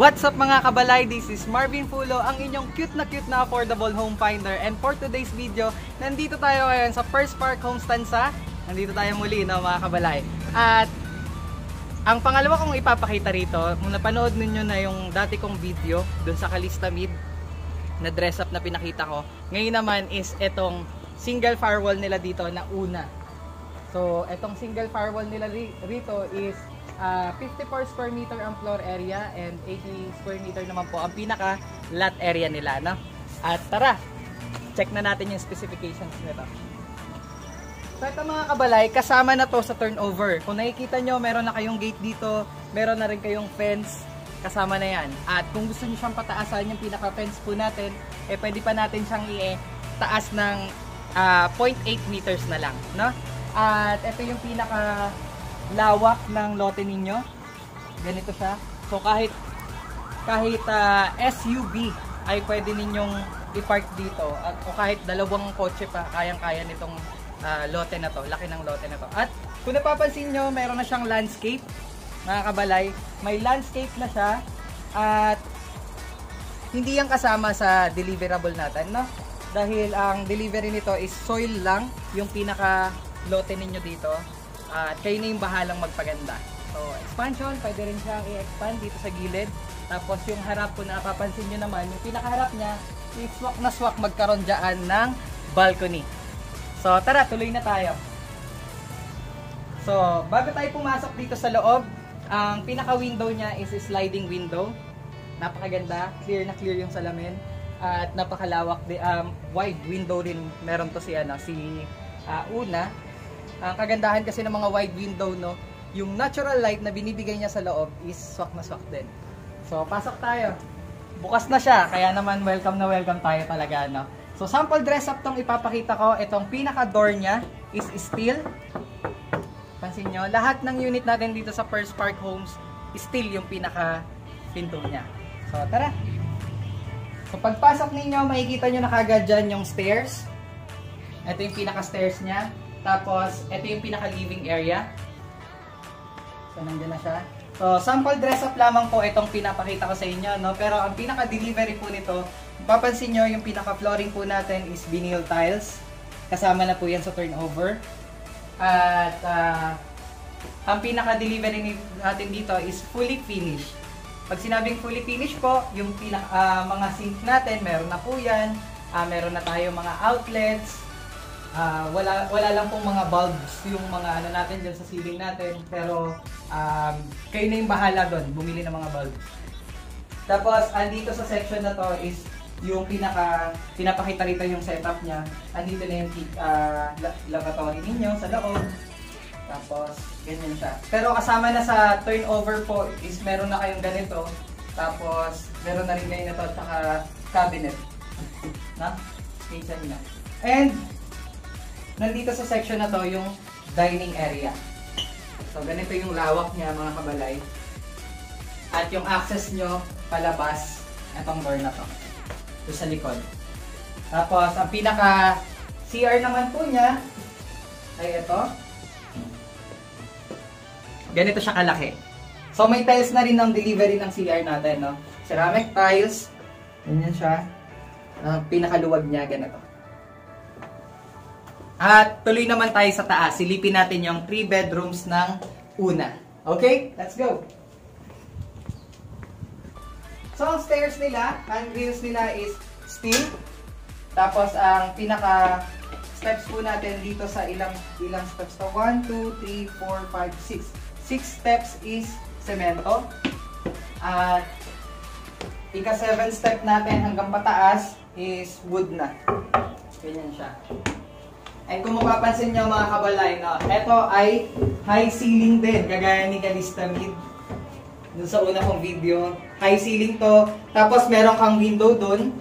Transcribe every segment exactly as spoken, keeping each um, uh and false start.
What's up mga kabalay? This is Marvin Fulo, ang inyong cute na cute na affordable home finder. And for today's video, nandito tayo ngayon sa First Park Homestansa. Nandito tayo muli, no, mga kabalay. At ang pangalawa kong ipapakita rito, kung napanood ninyo na yung dati kong video dun sa Calista Mid na dress up na pinakita ko, ngayon naman is etong single firewall nila dito na una. So etong single firewall nila rito is Uh, fifty-four square meter ang floor area and eighty square meter naman po ang pinaka lot area nila, no? At tara, check na natin yung specifications nito. So ito mga kabalay, kasama na to sa turnover. Kung nakikita nyo, meron na kayong gate dito, meron na rin kayong fence, kasama na yan. At kung gusto nyo siyang pataasan yung pinaka fence po natin, eh pwede pa natin siyang i-taas ng uh, zero point eight meters na lang, no? At ito yung pinaka lawak ng lote ninyo. Ganito siya. So kahit kahit uh, S U V ay pwede ninyong i-park dito, at o kahit dalawang kotse pa kayang-kaya nitong uh, lote na to. Laki ng lote na to. At kung napapansin nyo, meron na siyang landscape, mga kabalay. May landscape na siya at hindi yan kasama sa deliverable natin, no? Dahil ang delivery nito is soil lang, yung pinaka lote ninyo dito. At uh, kayo na yung bahalang magpaganda. So, expansion, pwede rin siyang i-expand dito sa gilid. Tapos yung harap, kung napapansin nyo naman, yung pinakaharap niya, i-swak na swak magkaroon dyan ng balcony. So, tara, tuloy na tayo. So, bago tayo pumasok dito sa loob, ang pinaka-window niya is sliding window. Napakaganda, clear na clear yung salamin. At napakalawak, um, wide window rin meron to si, ano, si uh, Una. Ang kagandahan kasi ng mga wide window, no, yung natural light na binibigay niya sa loob is swak na swak din. So, pasok tayo. Bukas na siya, kaya naman welcome na welcome tayo talaga, no. So, sample dress up tong ipapakita ko. Itong pinaka door niya is steel. Pansin nyo, lahat ng unit natin dito sa First Park Homes, steel yung pinaka pinto niya. So, tara. So, pagpasok ninyo, makikita nyo na kagad dyan yung stairs. Ito yung pinaka stairs niya. Tapos, ito yung pinaka-living area. So, nandiyan na siya. So, sample dress up lamang po itong pinapakita ko sa inyo, no? Pero ang pinaka-delivery po nito, papansin nyo, yung pinaka-flooring po natin is vinyl tiles. Kasama na po yan sa turnover. At, uh, ang pinaka-delivery natin dito is fully finished. Pag sinabing fully finished po, yung pinaka, uh, mga sink natin, meron na po yan. Uh, meron na tayo mga outlets. Uh, wala wala lang pong mga bulbs yung mga ano natin dyan sa ceiling natin, pero um, kayo na yung bahala doon bumili ng mga bulbs. Tapos andito sa section na to is yung pinaka pinapakita rito yung setup niya. Andito na yung uh, lavatory ninyo sa loob. Tapos ganyan siya. Pero kasama na sa turnover po is meron na kayong ganito. Tapos meron na rin kayo na to at saka cabinet na kitchen niya. And nandito sa section na to yung dining area. So ganito yung lawak niya, mga kabalay. At yung access nyo palabas, itong door na to. Ito sa likod. Tapos ang pinaka C R naman po niya ay ito. Ganito siya kalaki. So may tiles na rin ng delivery ng C R natin, no? Ceramic tiles. Ganyan siya. Ang pinakaluwag niya, ganito. At tuloy naman tayo sa taas. Silipin natin yung three bedrooms ng una. Okay? Let's go! So, ang stairs nila, handrails nila is steel. Tapos, ang pinaka steps po natin dito sa ilang ilang steps to. one, two, three, four, five, six. six steps is semento. At ika seven step natin hanggang pataas is wood na. Ganyan siya. And kung mapapansin nyo mga kabalay, no, ito ay high ceiling din, kagaya ni Calista Mid. Dun sa una kong video, high ceiling to. Tapos meron kang window dun.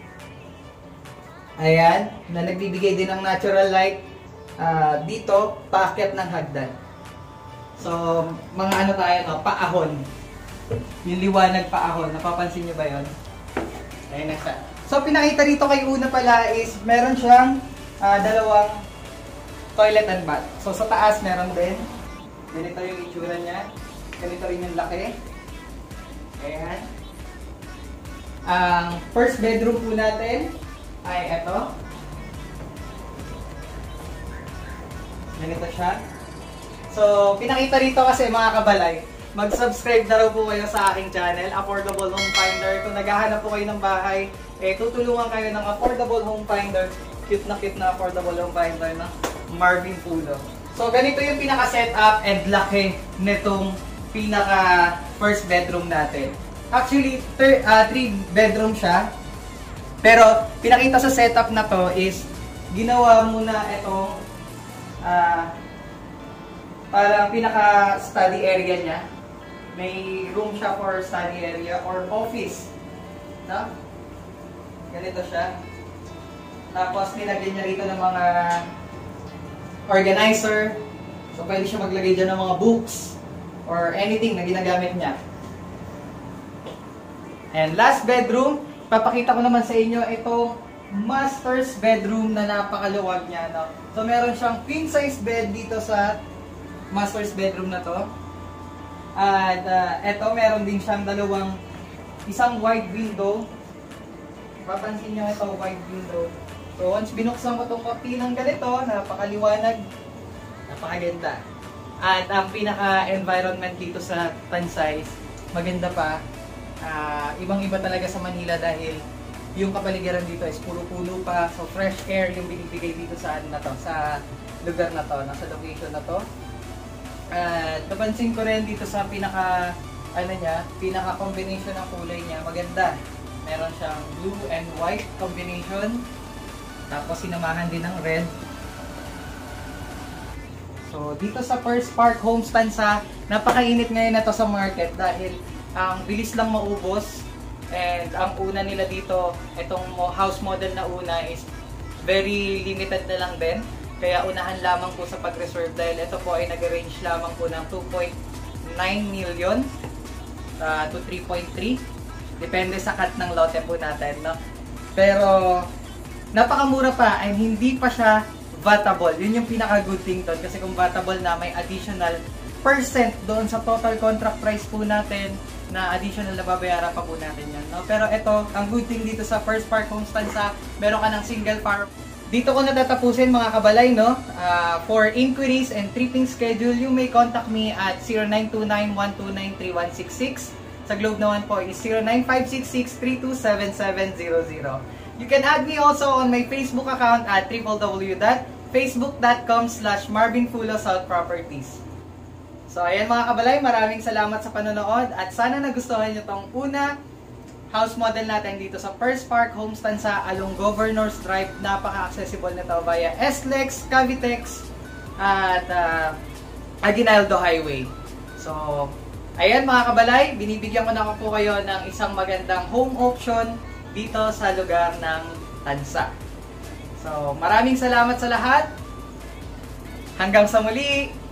Ayan, na nagbibigay din ng natural light. Uh, dito, paakyat ng hagdan. So, mga ano tayo, no, paahon. Yung liwanag paahon, napapansin nyo ba yun? Ayan na siya. So, pinakita rito kay una pala is meron siyang Uh, dalawang toilet and bath. So sa taas meron din. Ganito yung itsura niya. Ganito rin yung laki. Ayan. Ang first bedroom po natin ay ito. Ganito siya. So, pinakita rito kasi mga kabalay, mag-subscribe na raw po kayo sa aking channel, Affordable Home Finder. Kung naghahanap po kayo ng bahay, eh tutulungan kayo ng Affordable Home Finder. Cute na cute na Affordable Home Finder na Marvin Pulo. So, ganito yung pinaka-setup and laki nitong pinaka first bedroom natin. Actually, three uh, bedroom siya. Pero, pinakita sa setup na to is, ginawa muna itong uh, parang pinaka-study area niya. May room siya for study area or office. No? Ganito siya. Tapos nilagyan niya rito ng mga organizer. So pwede siya maglagay dyan ng mga books or anything na ginagamit niya. And last bedroom, papakita ko naman sa inyo itong master's bedroom na napakaluwag niya. No? So meron siyang queen size bed dito sa master's bedroom na to. At uh, eto, meron din siyang dalawang, isang wide window. Papansin nyo ito, wide window. So once binuksan ko itong kortinang ganito, napakaliwanag, napakaganda. At ang pinaka-environment dito sa Tansay, maganda pa. Uh, Ibang-iba talaga sa Manila dahil yung kapaligiran dito is puro-puno pa. So fresh air yung binibigay dito sa, ano na to, sa lugar na to, nasa location na to. At uh, napansin ko rin dito sa pinaka ano niya, pinaka combination ng kulay niya, maganda. Meron siyang blue and white combination. Tapos sinamahan din ng red. So dito sa First Park Homes Tansa, napakainit ngayon na to sa market dahil ang um, bilis lang maubos. And ang una nila dito, itong house model na una is very limited na lang din. Kaya unahan lamang po sa pag-reserve dahil ito po ay nag-range lamang po ng two point nine million uh, to three point three. Depende sa cut ng lote po natin, no? Pero napakamura pa and hindi pa siya vatable. Yun yung pinaka-good thing doon kasi kung vatable na may additional percent doon sa total contract price po natin na additional na babayaran pa po natin yan, no? Pero ito, ang good thing dito sa First Park Homes Tansa, meron ka ng single farm. Dito ko natatapusin mga kabalay, no? Uh, for inquiries and tripping schedule, you may contact me at zero nine two nine, one two nine, three one six six. Sa Globe naman po is zero nine five six six, three two seven seven zero zero. You can add me also on my Facebook account at w w w dot facebook dot com slash marvin pulo south properties. So ayan mga kabalay, maraming salamat sa panonood at sana nagustuhan nyo tong una house model natin dito sa First Park Homes Tansa along Governors Drive. Napaka-accessible nito via S LEX, Cavitex at uh, Aguinaldo Highway. So ayan mga kabalay, binibigyan ko na po kayo ng isang magandang home option dito sa lugar ng Tansa. So maraming salamat sa lahat. Hanggang sa muli!